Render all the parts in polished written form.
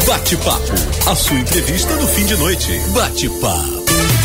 Bate-papo, a sua entrevista no fim de noite. Bate-papo.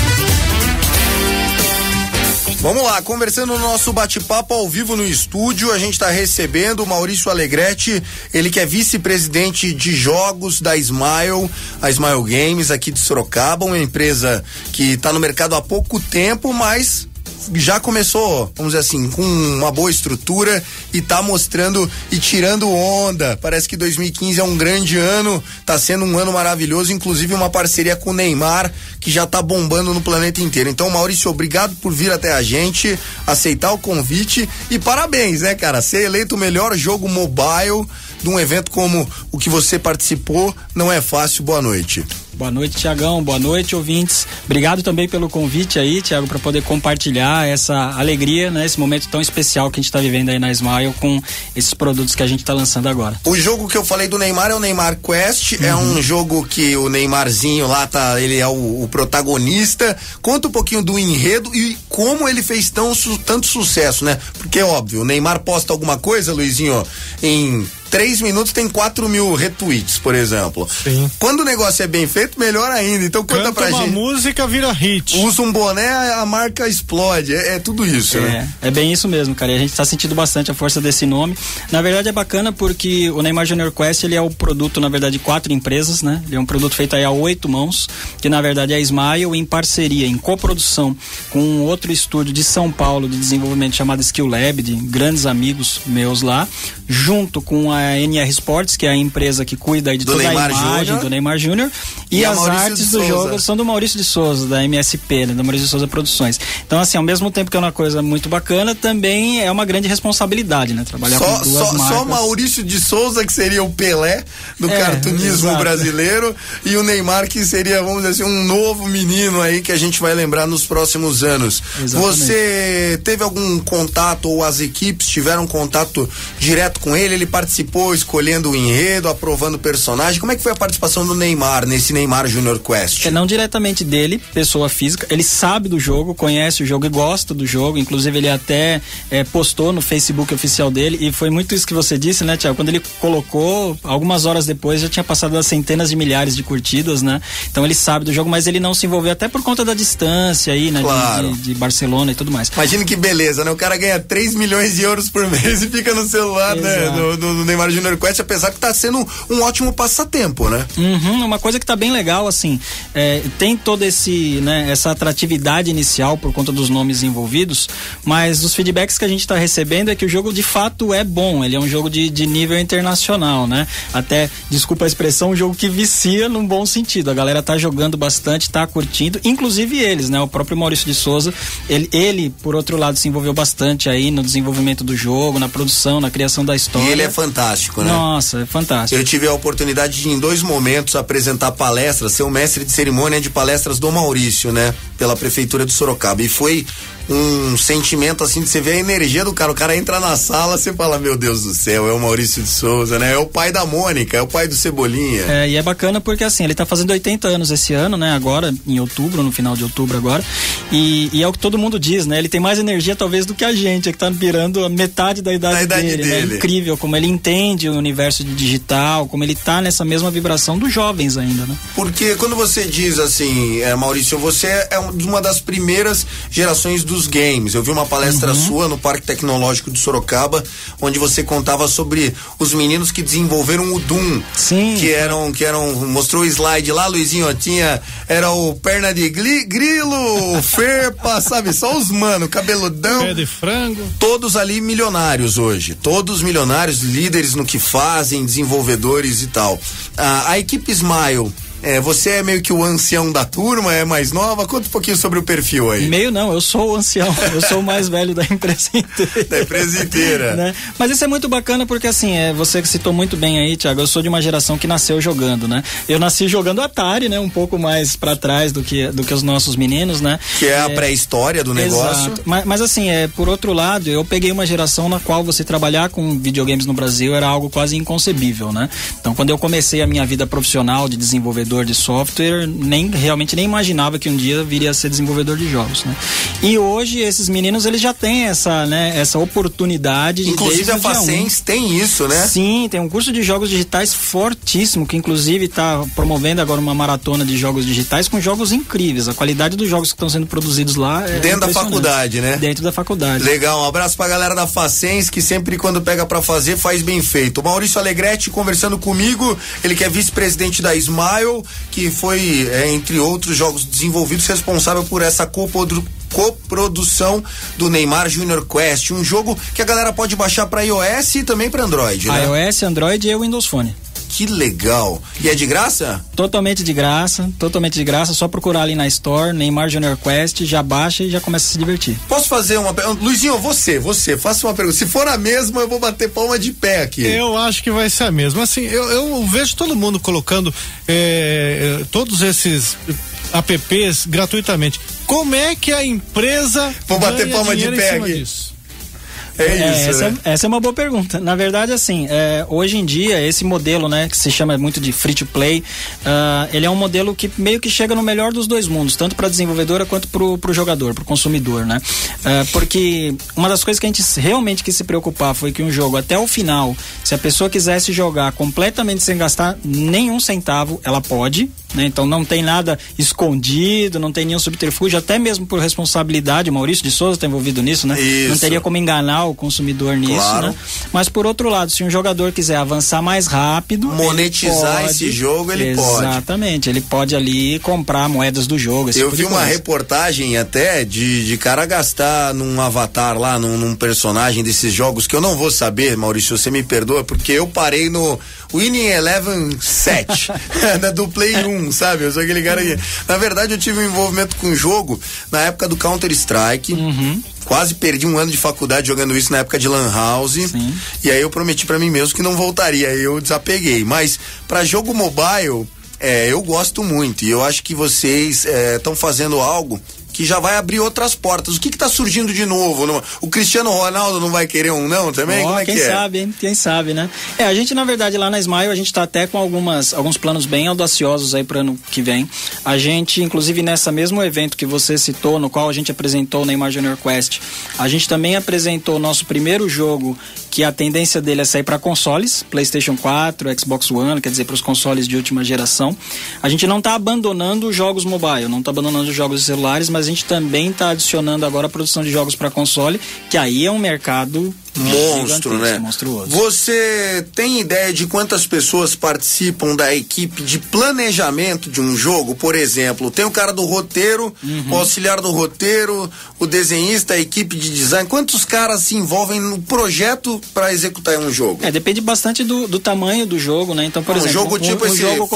Vamos lá, conversando no nosso bate-papo ao vivo no estúdio, a gente está recebendo o Maurício Alegretti, ele que é vice-presidente de jogos da Smile, a Smile Games aqui de Sorocaba, uma empresa que está no mercado há pouco tempo, mas já começou, vamos dizer assim, com uma boa estrutura e tá mostrando e tirando onda. Parece que 2015 é um grande ano, tá sendo um ano maravilhoso, inclusive uma parceria com o Neymar, que já tá bombando no planeta inteiro. Então, Maurício, obrigado por vir até a gente, aceitar o convite e parabéns, né, cara? Ser eleito o melhor jogo mobile de um evento como o que você participou não é fácil. Boa noite. Boa noite, Tiagão. Boa noite, ouvintes. Obrigado também pelo convite aí, Tiago, para poder compartilhar essa alegria, né? Esse momento tão especial que a gente está vivendo aí na Smile com esses produtos que a gente está lançando agora. O jogo que eu falei do Neymar é o Neymar Quest, é um jogo que o Neymarzinho lá tá, ele é o protagonista. Conta um pouquinho do enredo e como ele fez tanto sucesso, né? Porque é óbvio, o Neymar posta alguma coisa, Luizinho, em 3 minutos tem 4 mil retweets, por exemplo. Sim. Quando o negócio é bem feito, melhor ainda. Então conta pra gente. Uma música vira hit. Usa um boné, a marca explode. É tudo isso, né? É bem isso mesmo, cara. E a gente tá sentindo bastante a força desse nome. Na verdade é bacana porque o Neymar Junior Quest, ele é o produto, na verdade, de 4 empresas, né? Ele é um produto feito aí a 8 mãos, que na verdade é a Smile em parceria, em coprodução com outro estúdio de São Paulo de desenvolvimento chamado Skill Lab, de grandes amigos meus lá, junto com a NR Sports, que é a empresa que cuida aí de toda a imagem do Neymar Júnior, e as artes do jogo são do Maurício de Souza, da MSP, né, do Maurício de Souza Produções. Então, assim, ao mesmo tempo que é uma coisa muito bacana, também é uma grande responsabilidade, né, trabalhar com duas marcas. Só Maurício de Souza, que seria o Pelé do cartunismo brasileiro, e o Neymar, que seria, vamos dizer assim, um novo menino aí que a gente vai lembrar nos próximos anos. Exatamente. Você teve algum contato, ou as equipes tiveram contato direto com ele? Ele participou escolhendo o enredo, aprovando o personagem? Como é que foi a participação do Neymar nesse Neymar Junior Quest? Não diretamente dele, pessoa física, ele sabe do jogo, conhece o jogo e gosta do jogo, inclusive ele até postou no Facebook oficial dele, e foi muito isso que você disse, né, Tiago? Quando ele colocou, algumas horas depois já tinha passado das centenas de milhares de curtidas, né? Então ele sabe do jogo, mas ele não se envolveu até por conta da distância aí, né? Claro. De Barcelona e tudo mais. Imagina que beleza, né? O cara ganha 3 milhões de euros por mês e fica no celular, né? Do Neymar Junior Quest, apesar que tá sendo um ótimo passatempo, né? Uma coisa que tá bem legal, assim, tem todo esse, né, essa atratividade inicial por conta dos nomes envolvidos, mas os feedbacks que a gente tá recebendo é que o jogo de fato é bom, ele é um jogo de nível internacional, né? Até, desculpa a expressão, um jogo que vicia num bom sentido, a galera tá jogando bastante, tá curtindo, inclusive eles, né? O próprio Maurício de Souza, ele por outro lado se envolveu bastante aí no desenvolvimento do jogo, na produção, na criação da história. E ele é fantástico, né? Nossa, é fantástico. Eu tive a oportunidade de, em 2 momentos, apresentar palestras, ser o mestre de cerimônia de palestras do Maurício, né? Pela Prefeitura de Sorocaba. E foi um sentimento assim de você ver a energia do cara. O cara entra na sala, você fala, meu Deus do céu, é o Maurício de Souza, né? É o pai da Mônica, é o pai do Cebolinha. E é bacana porque assim, ele tá fazendo 80 anos esse ano, né? Agora, em outubro, no final de outubro agora. E é o que todo mundo diz, né? Ele tem mais energia talvez do que a gente, que tá virando a metade da idade dele. Né? É incrível como ele entende o universo digital, como ele tá nessa mesma vibração dos jovens ainda, né? Porque quando você diz assim, Maurício, você é uma das primeiras gerações dos games. Eu vi uma palestra sua no Parque Tecnológico de Sorocaba, onde você contava sobre os meninos que desenvolveram o Doom. Sim. Que eram, mostrou o slide lá, Luizinho, era o perna de grilo, ferpa, sabe? Só os mano, cabeludão. Pé de frango. Todos ali milionários hoje. Todos milionários, líderes no que fazem, desenvolvedores e tal. A equipe Smile, você é meio que o ancião da turma, é mais nova? Conta um pouquinho sobre o perfil aí. Meio não, eu sou o ancião, eu sou o mais velho da empresa inteira. Da empresa inteira. Né? Mas isso é muito bacana porque assim, você que citou muito bem aí, Thiago, eu sou de uma geração que nasceu jogando, né? Eu nasci jogando Atari, né? Um pouco mais pra trás do que os nossos meninos, né? Que é a pré-história do negócio. Exato. Mas assim, por outro lado, eu peguei uma geração na qual você trabalhar com videogames no Brasil era algo quase inconcebível, né? Então quando eu comecei a minha vida profissional de desenvolvedor, desenvolvedor de software, realmente nem imaginava que um dia viria a ser desenvolvedor de jogos, né? E hoje esses meninos, eles já têm essa oportunidade. Inclusive a Facens tem isso, né? Sim, tem um curso de jogos digitais fortíssimo, que inclusive está promovendo agora uma maratona de jogos digitais com jogos incríveis. A qualidade dos jogos que estão sendo produzidos lá é dentro da faculdade, né? Dentro da faculdade. Legal, um abraço pra galera da Facens, que sempre quando pega pra fazer, faz bem feito. O Maurício Alegretti conversando comigo, ele que é vice-presidente da Smile, que foi, entre outros jogos desenvolvidos, responsável por essa coprodução do Neymar Junior Quest, um jogo que a galera pode baixar para iOS e também para Android, né? iOS, Android e Windows Phone. Que legal. E é de graça? Totalmente de graça, só procurar ali na Store, Neymar Junior Quest, já baixa e já começa a se divertir. Posso fazer uma pergunta? Luizinho, você, faça uma pergunta. Se for a mesma, eu vou bater palma de pé aqui. Eu acho que vai ser a mesma. Assim, eu vejo todo mundo colocando todos esses apps gratuitamente. Como é que a empresa vou bater palma de pé aqui? Disso? Essa é uma boa pergunta. Na verdade, assim, hoje em dia, esse modelo, né, que se chama muito de free to play, ele é um modelo que meio que chega no melhor dos dois mundos, tanto para a desenvolvedora quanto para o jogador, para o consumidor, né? Porque uma das coisas que a gente realmente quis se preocupar foi que um jogo, até o final, se a pessoa quisesse jogar completamente sem gastar nenhum centavo, ela pode, né? Então não tem nada escondido, não tem nenhum subterfúgio, até mesmo por responsabilidade. O Maurício de Souza está envolvido nisso, né? Isso. Não teria como enganar o consumidor nisso, claro, né? Mas por outro lado, se um jogador quiser avançar mais rápido, monetizar esse jogo, ele pode. Exatamente, ele pode ali comprar moedas do jogo. Eu vi uma reportagem até de cara gastar num avatar lá, num personagem desses jogos que eu não vou saber, Maurício, você me perdoa, porque eu parei no Winning Eleven 7 do Play 1, sabe? Eu sou aquele cara que, na verdade, eu tive um envolvimento com o jogo na época do Counter-Strike. Quase perdi um ano de faculdade jogando isso na época de Lan House. Sim. E aí eu prometi pra mim mesmo que não voltaria. Aí eu desapeguei. Mas pra jogo mobile, eu gosto muito. E eu acho que vocês estão fazendo algo que já vai abrir outras portas. O que tá surgindo de novo? O Cristiano Ronaldo não vai querer um não também? Como é que é? Sabe, hein? Quem sabe, né? A gente, na verdade, lá na Smile, a gente tá até com alguns planos bem audaciosos aí pro ano que vem. A gente, inclusive, nessa mesmo evento que você citou, no qual a gente apresentou o Neymar Junior Quest, a gente também apresentou o nosso primeiro jogo, que a tendência dele é sair para consoles, PlayStation 4, Xbox One, quer dizer, para os consoles de última geração. A gente não tá abandonando os jogos mobile, não tá abandonando os jogos celulares, mas a gente também está adicionando agora a produção de jogos para console, que aí é um mercado monstro, né? Monstruoso. Você tem ideia de quantas pessoas participam da equipe de planejamento de um jogo? Por exemplo, tem o cara do roteiro, o auxiliar do roteiro, o desenhista, a equipe de design. Quantos caras se envolvem no projeto para executar um jogo? Depende bastante do tamanho do jogo, né? Então, por exemplo, jogo tipo esse jogo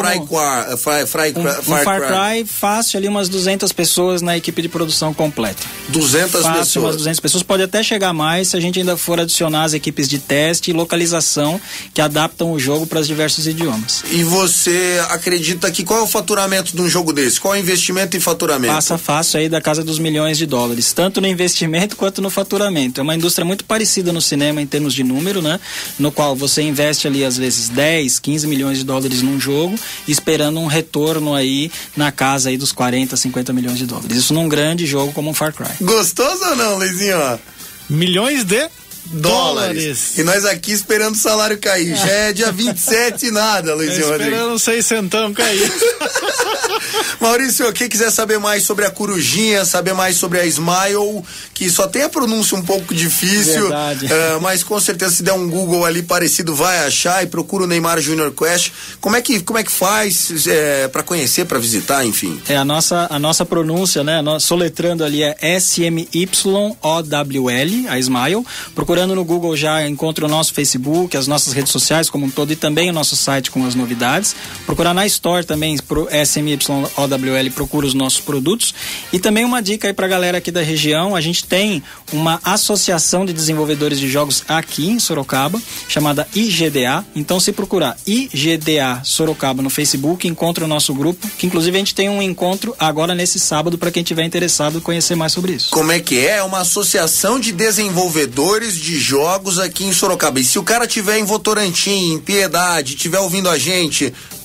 Far Cry, fácil ali umas 200 pessoas na equipe de produção completa. 200 fácil, pessoas? Umas 200 pessoas, pode até chegar mais se a gente ainda for adicionar as equipes de teste e localização que adaptam o jogo para os diversos idiomas. E você acredita que qual é o faturamento de um jogo desse? Qual é o investimento e faturamento? Passa fácil aí da casa dos milhões de dólares, tanto no investimento quanto no faturamento. É uma indústria muito parecida no cinema em termos de número, né? No qual você investe ali às vezes 10, 15 milhões de dólares num jogo, esperando um retorno aí na casa aí dos 40, 50 milhões de dólares. Isso num grande jogo como um Far Cry. Gostoso ou não, Luizinho? Milhões de dólares. E nós aqui esperando o salário cair. Já é dia 27 e nada, Luizinho Rodrigues. Esperando 6 centavos cair. Maurício, quem quiser saber mais sobre a Corujinha, saber mais sobre a Smile, que só tem a pronúncia um pouco difícil, mas com certeza se der um Google ali parecido vai achar, e procura o Neymar Junior Quest. Como é que faz para conhecer, para visitar, enfim? A nossa pronúncia, né? Soletrando ali é SMYOWL, a Smile. Procurando no Google já encontra o nosso Facebook, as nossas redes sociais como um todo e também o nosso site com as novidades. Procurar na Store também pro SMYOWL, procura os nossos produtos. E também uma dica aí pra galera aqui da região, a gente tem uma associação de desenvolvedores de jogos aqui em Sorocaba, chamada IGDA. Então se procurar IGDA Sorocaba no Facebook, encontra o nosso grupo, que inclusive a gente tem um encontro agora nesse sábado para quem tiver interessado em conhecer mais sobre isso. Como é que é? É uma associação de desenvolvedores de jogos aqui em Sorocaba. E se o cara tiver em Votorantim, em Piedade, tiver ouvindo a gente,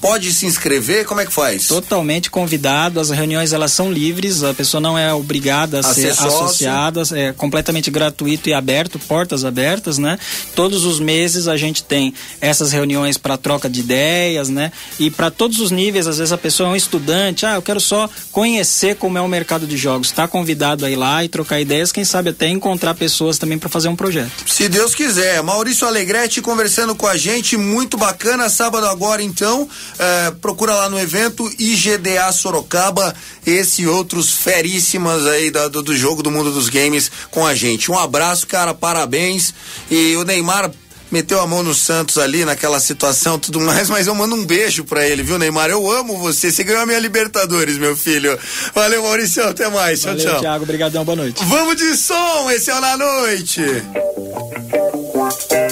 pode se inscrever? Como é que faz? Totalmente convidado, as reuniões elas são livres, a pessoa não é obrigada a ser associada, é completamente gratuito e aberto, portas abertas, né? Todos os meses a gente tem essas reuniões para troca de ideias, né? E para todos os níveis, às vezes a pessoa é um estudante, eu quero só conhecer como é o mercado de jogos, está convidado a ir lá e trocar ideias, quem sabe até encontrar pessoas também para fazer um projeto. Se Deus quiser. Maurício Alegretti conversando com a gente, muito bacana, sábado agora então, procura lá no evento IGDA Sorocaba, esse e outros feríssimas aí do jogo do mundo dos games com a gente. Um abraço, cara, parabéns. E o Neymar meteu a mão no Santos ali naquela situação, tudo mais, mas eu mando um beijo pra ele, viu, Neymar? Eu amo você ganhou a minha Libertadores, meu filho. Valeu, Maurício, até mais. Tchau, valeu, tchau. Thiago, obrigadão, boa noite. Vamos de som, esse é o Na Noite.